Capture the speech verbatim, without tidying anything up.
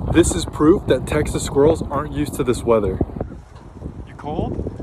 This is proof that Texas squirrels aren't used to this weather. You cold?